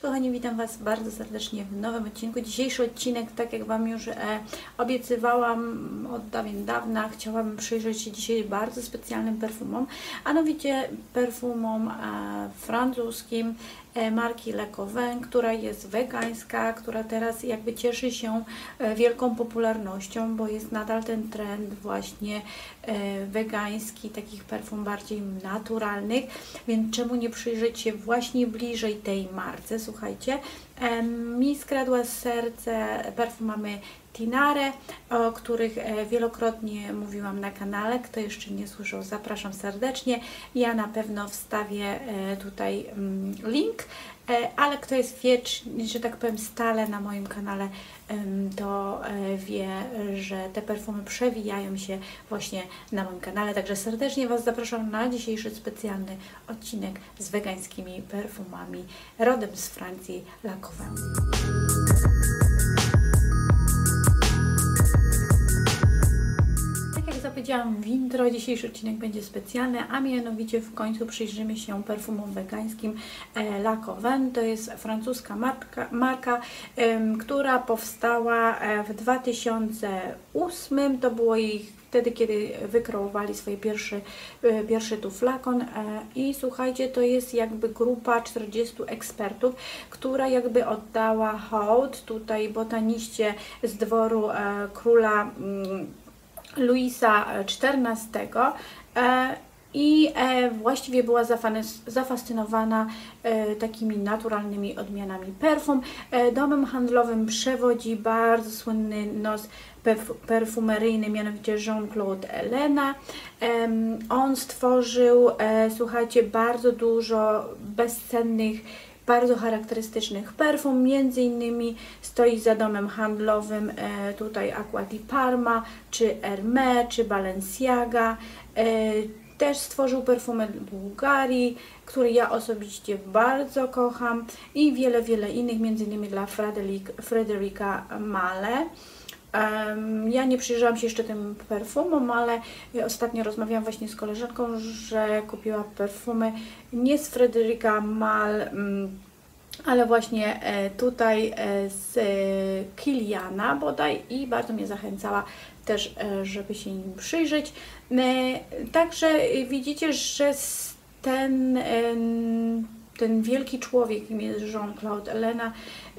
Kochani, witam Was bardzo serdecznie w nowym odcinku. Dzisiejszy odcinek, tak jak Wam już obiecywałam od dawien dawna, chciałabym przyjrzeć się dzisiaj bardzo specjalnym perfumom, a mianowicie perfumom francuskim marki Le Coven, która jest wegańska, która teraz jakby cieszy się wielką popularnością, bo jest nadal ten trend właśnie wegański, takich perfum bardziej naturalnych, więc czemu nie przyjrzeć się właśnie bliżej tej marce. Słuchajcie, mi skradła serce perfumami Tinare, o których wielokrotnie mówiłam na kanale. Kto jeszcze nie słyszał, zapraszam serdecznie. Ja na pewno wstawię tutaj link, ale kto jest wieczny, że tak powiem stale na moim kanale, to wie, że te perfumy przewijają się właśnie na moim kanale. Także serdecznie Was zapraszam na dzisiejszy specjalny odcinek z wegańskimi perfumami rodem z Francji, La Coven. Powiedziałam w intro, dzisiejszy odcinek będzie specjalny, a mianowicie w końcu przyjrzymy się perfumom wegańskim La Coven. To jest francuska marka, która powstała w 2008. To było ich wtedy, kiedy wykreowali swój pierwszy tu flakon i słuchajcie, to jest jakby grupa 40 ekspertów, która jakby oddała hołd tutaj botaniście z dworu króla Louisa XIV i właściwie była zafascynowana takimi naturalnymi odmianami perfum. Domem handlowym przewodzi bardzo słynny nos perfumeryjny, mianowicie Jean-Claude Ellena. On stworzył, słuchajcie, bardzo dużo bezcennych, bardzo charakterystycznych perfum, między innymi stoi za domem handlowym tutaj Acqua di Parma, czy Hermès, czy Balenciaga. Też stworzył perfumy Bułgarii, które ja osobiście bardzo kocham, i wiele innych, między innymi dla Frédérica Malle. Ja nie przyjrzałam się jeszcze tym perfumom, ale ostatnio rozmawiałam właśnie z koleżanką, że kupiła perfumy nie z Frédérica Malle, ale właśnie tutaj z Kiliana bodaj, i bardzo mnie zachęcała też, żeby się im przyjrzeć. Także widzicie, że ten wielki człowiek, jakim jest Jean-Claude Ellena,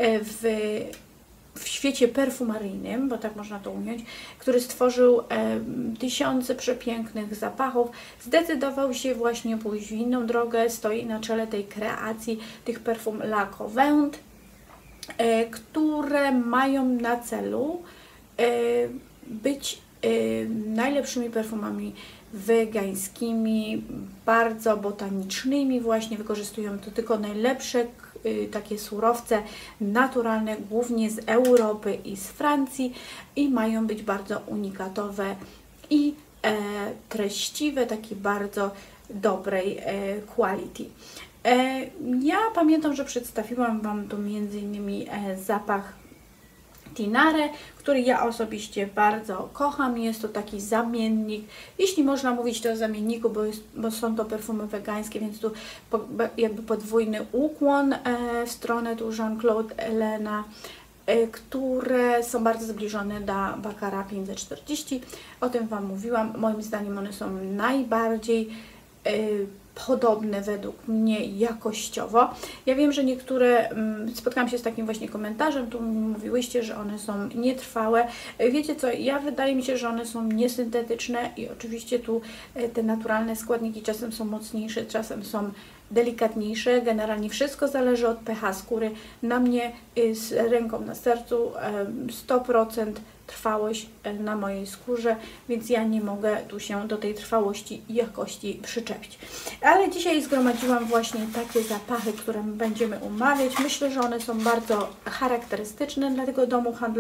w świecie perfumaryjnym, bo tak można to ująć, który stworzył tysiące przepięknych zapachów, zdecydował się właśnie pójść w inną drogę, stoi na czele tej kreacji tych perfum La Coven, które mają na celu być najlepszymi perfumami wegańskimi, bardzo botanicznymi, właśnie wykorzystują to tylko najlepsze takie surowce naturalne, głównie z Europy i z Francji, i mają być bardzo unikatowe i treściwe, takiej bardzo dobrej quality. Ja pamiętam, że przedstawiłam Wam tu m.in. zapach Tinare, który ja osobiście bardzo kocham. Jest to taki zamiennik, jeśli można mówić to o zamienniku, bo są to perfumy wegańskie, więc tu jakby podwójny ukłon w stronę tu Jean-Claude Ellena, które są bardzo zbliżone do Baccarat 540. O tym Wam mówiłam. Moim zdaniem one są najbardziej podobne według mnie jakościowo. Ja wiem, że niektóre, spotkałam się z takim właśnie komentarzem, tu mówiłyście, że one są nietrwałe. Wiecie co, wydaje mi się, że one są niesyntetyczne i oczywiście tu te naturalne składniki czasem są mocniejsze, czasem są delikatniejsze. Generalnie wszystko zależy od pH skóry. Na mnie z ręką na sercu 100% trwałość na mojej skórze, więc ja nie mogę tu się do tej trwałości i jakości przyczepić. Ale dzisiaj zgromadziłam właśnie takie zapachy, które będziemy umawiać. Myślę, że one są bardzo charakterystyczne dla tego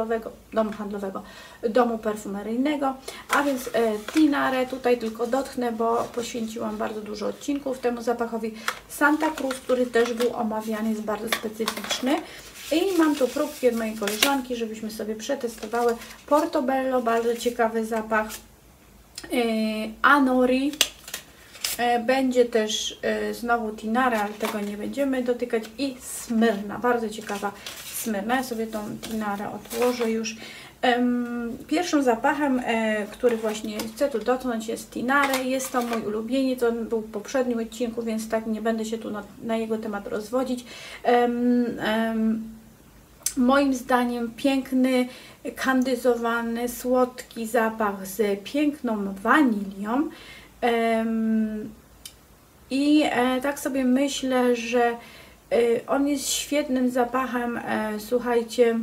domu perfumeryjnego, a więc Tinare tutaj tylko dotknę, bo poświęciłam bardzo dużo odcinków temu zapachowi. Santa Cruz, który też był omawiany, jest bardzo specyficzny. I mam tu próbki od mojej koleżanki, żebyśmy sobie przetestowały. Portobello, bardzo ciekawy zapach. Anori, Będzie też znowu Tinara, ale tego nie będziemy dotykać. I Smyrna, bardzo ciekawa Smyrna. Ja sobie tą Tinarę odłożę już. Pierwszym zapachem, który właśnie chcę tu dotknąć, jest Tinare. Jest to mój ulubieniec, on był w poprzednim odcinku, więc tak nie będę się tu na jego temat rozwodzić. Moim zdaniem piękny, kandyzowany, słodki zapach z piękną wanilią. I tak sobie myślę, że on jest świetnym zapachem, słuchajcie,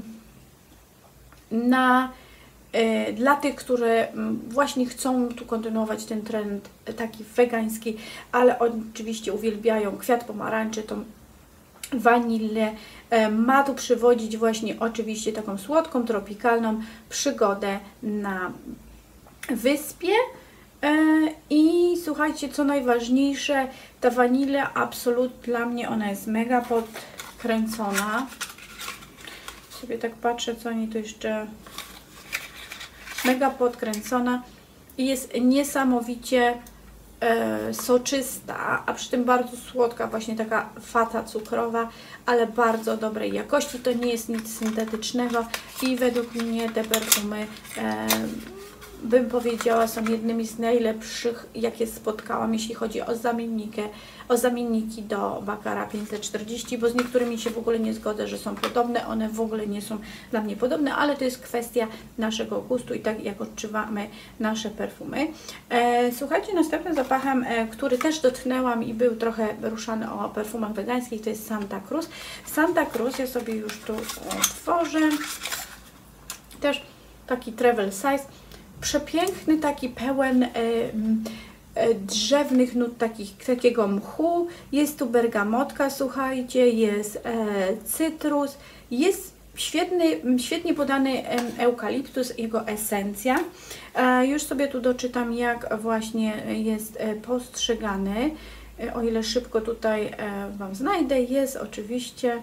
dla tych, które właśnie chcą tu kontynuować ten trend taki wegański, ale oczywiście uwielbiają kwiat pomarańczy, tą wanilię. Ma tu przywodzić właśnie oczywiście taką słodką, tropikalną przygodę na wyspie. I słuchajcie, co najważniejsze, ta wanilia absolutnie dla mnie, ona jest mega podkręcona. Sobie tak patrzę, co oni tu jeszcze... Mega podkręcona i jest niesamowicie soczysta, a przy tym bardzo słodka, właśnie taka fata cukrowa, ale bardzo dobrej jakości. To nie jest nic syntetycznego i według mnie te perfumy bym powiedziała, są jednymi z najlepszych, jakie spotkałam, jeśli chodzi o zamienniki do Baccara 540, bo z niektórymi się w ogóle nie zgodzę, że są podobne, one w ogóle nie są dla mnie podobne, ale to jest kwestia naszego gustu i tak jak odczuwamy nasze perfumy. Słuchajcie, następnym zapachem, który też dotknęłam i był trochę ruszany o perfumach wegańskich, to jest Santa Cruz. Santa Cruz, ja sobie już tu otworzę, też taki travel size, przepiękny, taki pełen drzewnych nut, takiego mchu. Jest tu bergamotka, słuchajcie, jest cytrus, jest świetnie podany eukaliptus, jego esencja. Już sobie tu doczytam, jak właśnie jest postrzegany, o ile szybko tutaj Wam znajdę. Jest oczywiście,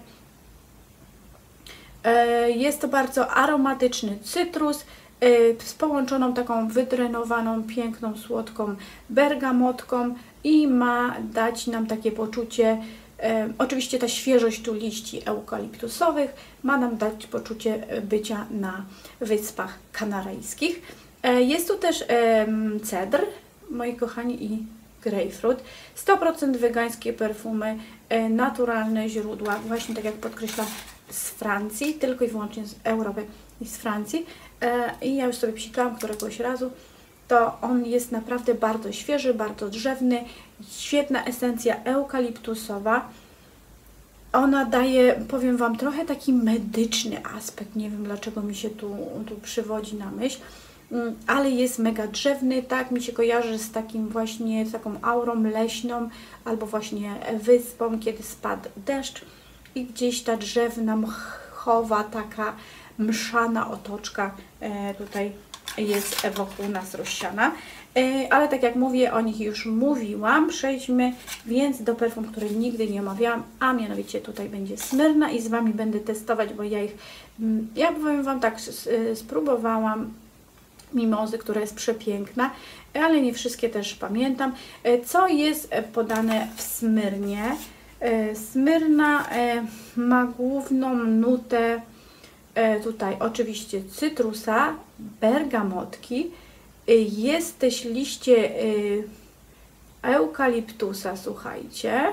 jest to bardzo aromatyczny cytrus, z połączoną taką wydrenowaną, piękną, słodką bergamotką i ma dać nam takie poczucie, oczywiście ta świeżość tu liści eukaliptusowych ma nam dać poczucie bycia na Wyspach Kanaryjskich. Jest tu też cedr, moi kochani, i grapefruit. 100% wegańskie perfumy, naturalne źródła, właśnie tak jak podkreślam, z Francji, tylko i wyłącznie z Europy i z Francji. I ja już sobie psikałam któregoś razu, to on jest naprawdę bardzo świeży, bardzo drzewny, świetna esencja eukaliptusowa. Ona daje, powiem Wam, trochę taki medyczny aspekt, nie wiem dlaczego mi się tu przywodzi na myśl, ale jest mega drzewny, tak mi się kojarzy z takim właśnie, z taką aurą leśną, albo właśnie wyspą, kiedy spadł deszcz i gdzieś ta drzewna, mchowa, taka mszana otoczka tutaj jest wokół nas rozsiana. Ale tak jak mówię, o nich już mówiłam. Przejdźmy więc do perfum, które nigdy nie omawiałam, a mianowicie tutaj będzie Smyrna i z Wami będę testować, bo ja powiem Wam tak, spróbowałam mimozy, która jest przepiękna, ale nie wszystkie też pamiętam. Co jest podane w Smyrnie? Smyrna ma główną nutę tutaj oczywiście cytrusa, bergamotki, jest też liście eukaliptusa, słuchajcie,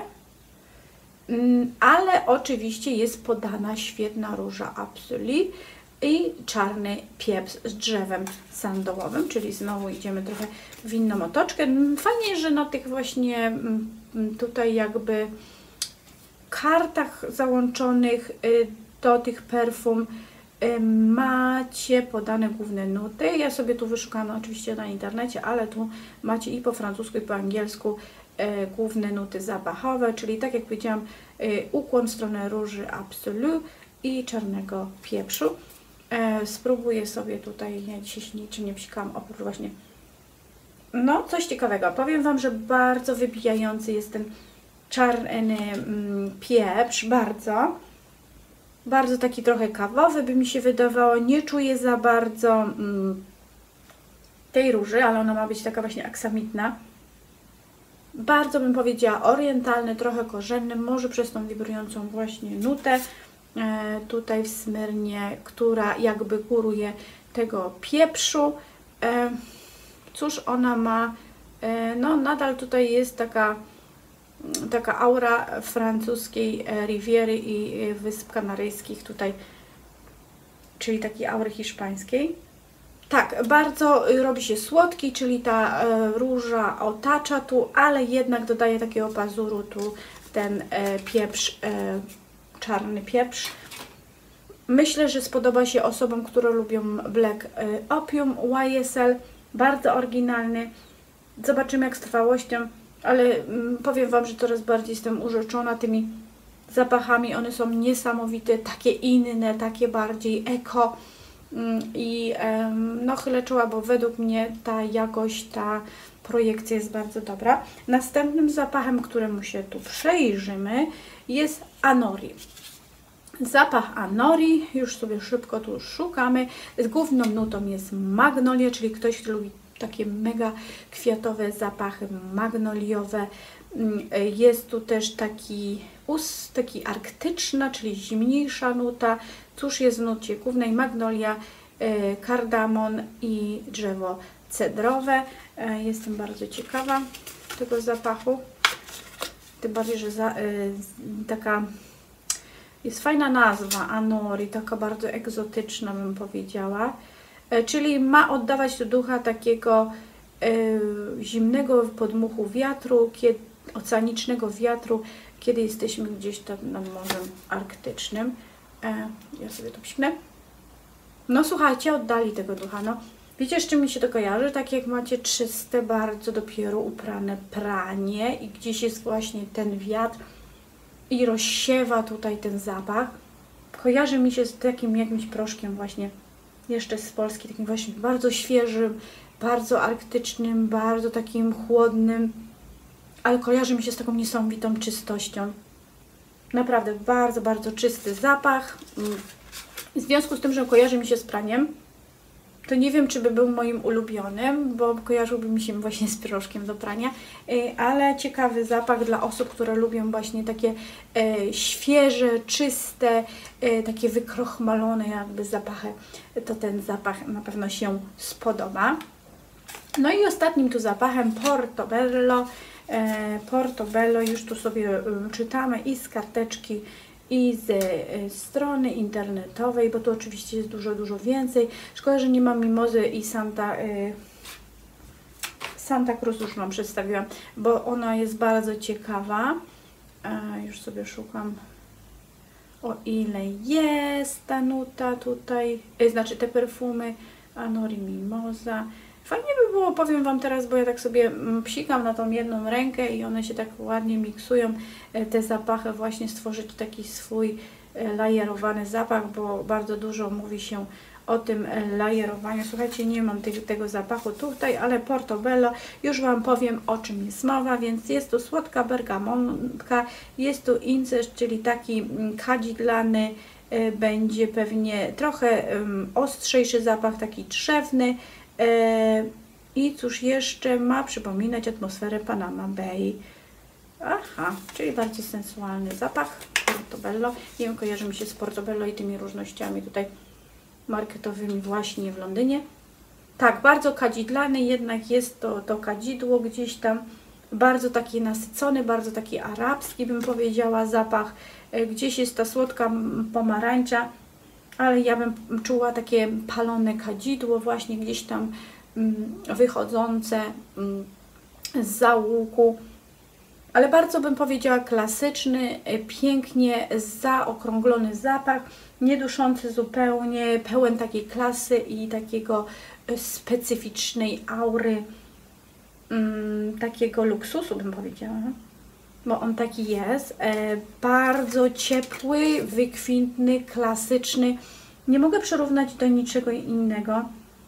ale oczywiście jest podana świetna róża Absoli i czarny pieprz z drzewem sandołowym, czyli znowu idziemy trochę w inną otoczkę. Fajnie, że na tych właśnie tutaj jakby kartach załączonych do tych perfum macie podane główne nuty. Ja sobie tu wyszukałam oczywiście na internecie, ale tu macie i po francusku, i po angielsku główne nuty zapachowe, czyli tak jak powiedziałam, ukłon w stronę róży Absolu i czarnego pieprzu. Spróbuję sobie tutaj, ja dzisiaj niczym nie psikałam, oprócz właśnie no coś ciekawego. Powiem Wam, że bardzo wybijający jest ten czarny pieprz, bardzo taki trochę kawowy by mi się wydawało, nie czuję za bardzo tej róży, ale ona ma być taka właśnie aksamitna. bardzo bym powiedziała orientalny, trochę korzenny, może przez tą wibrującą właśnie nutę tutaj w Smyrnie, która jakby góruje tego pieprzu. Cóż ona ma, no nadal tutaj jest taka aura francuskiej Riviery i Wysp Kanaryjskich tutaj, czyli takiej aury hiszpańskiej. Tak, bardzo robi się słodki, czyli ta róża otacza tu, ale jednak dodaje takiego pazuru tu ten pieprz, czarny pieprz. Myślę, że spodoba się osobom, które lubią Black Opium YSL. Bardzo oryginalny. Zobaczymy jak z trwałością, ale powiem Wam, że coraz bardziej jestem urzeczona tymi zapachami. One są niesamowite, takie inne, takie bardziej eko. I no chylę czoła, bo według mnie ta jakość, ta projekcja jest bardzo dobra. Następnym zapachem, któremu się tu przejrzymy, jest Anori. Zapach Anori, już sobie szybko tu szukamy. Główną nutą jest magnolia, czyli ktoś, kto lubi takie mega kwiatowe zapachy magnoliowe. Jest tu też taki arktyczna, czyli zimniejsza nuta. Cóż jest w nucie głównej? Magnolia, kardamon i drzewo cedrowe. Jestem bardzo ciekawa tego zapachu. Tym bardziej, że taka jest fajna nazwa Anori, taka bardzo egzotyczna bym powiedziała. Czyli ma oddawać do ducha takiego zimnego podmuchu wiatru, oceanicznego wiatru, kiedy jesteśmy gdzieś tam nad Morzem Arktycznym. Ja sobie to psiknę. No słuchajcie, oddali tego ducha. No, wiecie, z czym mi się to kojarzy? Tak jak macie czyste, bardzo dopiero uprane pranie i gdzieś jest właśnie ten wiatr i rozsiewa tutaj ten zapach. Kojarzy mi się z takim jakimś proszkiem właśnie jeszcze z Polski, takim właśnie bardzo świeżym, bardzo arktycznym, bardzo takim chłodnym, ale kojarzy mi się z taką niesamowitą czystością. Naprawdę bardzo, bardzo czysty zapach. W związku z tym, że kojarzy mi się z praniem, to nie wiem, czy by był moim ulubionym, bo kojarzyłby mi się właśnie z proszkiem do prania, ale ciekawy zapach dla osób, które lubią właśnie takie świeże, czyste, takie wykrochmalone jakby zapachy, to ten zapach na pewno się spodoba. No i ostatnim tu zapachem Portobello. Portobello już tu sobie czytamy i z karteczki, i z strony internetowej, bo tu oczywiście jest dużo więcej. Szkoda, że nie ma Mimozy i Santa Cruz, już Wam przedstawiłam, bo ona jest bardzo ciekawa. Już sobie szukam, o ile jest ta nuta tutaj, znaczy te perfumy Anori Mimoza. Fajnie by było, powiem Wam teraz, bo ja tak sobie psikam na tą jedną rękę i one się tak ładnie miksują, te zapachy, właśnie stworzyć taki swój lajerowany zapach, bo bardzo dużo mówi się o tym lajerowaniu. Słuchajcie, nie mam tego zapachu tutaj, ale Portobello, już Wam powiem, o czym jest mowa, więc jest tu słodka bergamonka, jest tu incest, czyli taki kadzidlany, będzie pewnie trochę ostrzejszy zapach, taki drzewny. I cóż jeszcze ma przypominać atmosferę Panama Bay. Aha, czyli bardzo sensualny zapach Portobello. Nie wiem, kojarzy mi się z Portobello i tymi różnościami tutaj marketowymi właśnie w Londynie. Tak, bardzo kadzidlany, jednak jest to kadzidło gdzieś tam. Bardzo taki nasycony, bardzo taki arabski bym powiedziała zapach. Gdzieś jest ta słodka pomarańcza, ale ja bym czuła takie palone kadzidło właśnie gdzieś tam wychodzące z załuku. Ale bardzo bym powiedziała klasyczny, pięknie zaokrąglony zapach, nieduszący zupełnie, pełen takiej klasy i takiego specyficznej aury, takiego luksusu bym powiedziała, bo on taki jest, bardzo ciepły, wykwintny, klasyczny. Nie mogę przyrównać do niczego innego,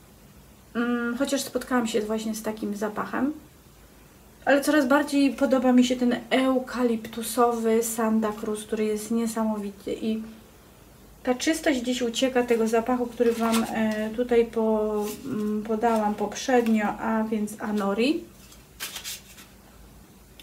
chociaż spotkałam się właśnie z takim zapachem. Ale coraz bardziej podoba mi się ten eukaliptusowy Santa Cruz, który jest niesamowity i ta czystość gdzieś ucieka tego zapachu, który Wam tutaj podałam poprzednio, a więc Anori.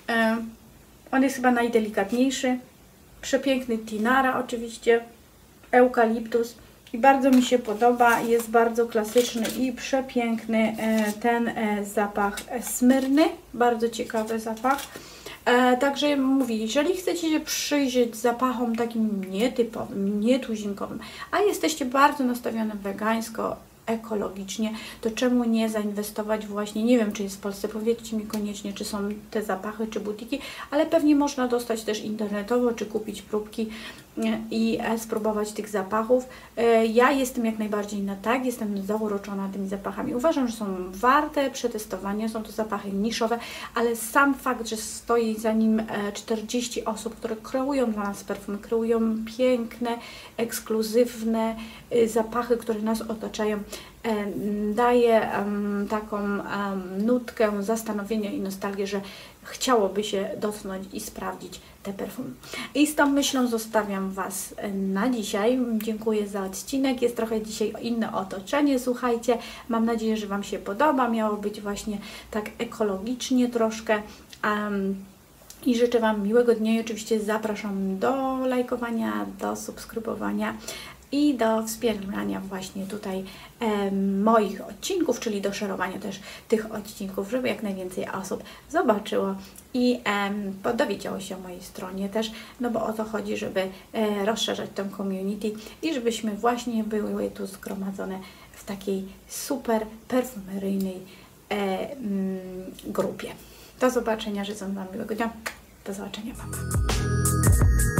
On jest chyba najdelikatniejszy. Przepiękny Tinara oczywiście, eukaliptus i bardzo mi się podoba, jest bardzo klasyczny i przepiękny ten zapach Smyrny, bardzo ciekawy zapach. Także mówię, jeżeli chcecie się przyjrzeć zapachom takim nietypowym, nietuzinkowym, a jesteście bardzo nastawione wegańsko, ekologicznie, to czemu nie zainwestować właśnie, nie wiem czy jest w Polsce, powiedzcie mi koniecznie, czy są te zapachy, czy butiki, ale pewnie można dostać też internetowo, czy kupić próbki i spróbować tych zapachów. Ja jestem jak najbardziej na tak, jestem zauroczona tymi zapachami. Uważam, że są warte przetestowania, są to zapachy niszowe, ale sam fakt, że stoi za nim 40 osób, które kreują dla nas perfumy, kreują piękne, ekskluzywne zapachy, które nas otaczają, daje taką nutkę zastanowienia i nostalgię, że chciałoby się dotknąć i sprawdzić te perfumy. I z tą myślą zostawiam Was na dzisiaj. Dziękuję za odcinek. Jest trochę dzisiaj inne otoczenie. Słuchajcie, mam nadzieję, że Wam się podoba. Miało być właśnie tak ekologicznie troszkę. I życzę Wam miłego dnia i oczywiście zapraszam do lajkowania, do subskrybowania i do wspierania właśnie tutaj moich odcinków, czyli do szerowania też tych odcinków, żeby jak najwięcej osób zobaczyło i dowiedziało się o mojej stronie też, no bo o to chodzi, żeby rozszerzać tę community i żebyśmy właśnie były tu zgromadzone w takiej super perfumeryjnej grupie. Do zobaczenia, życzę Wam miłego dnia. Do zobaczenia.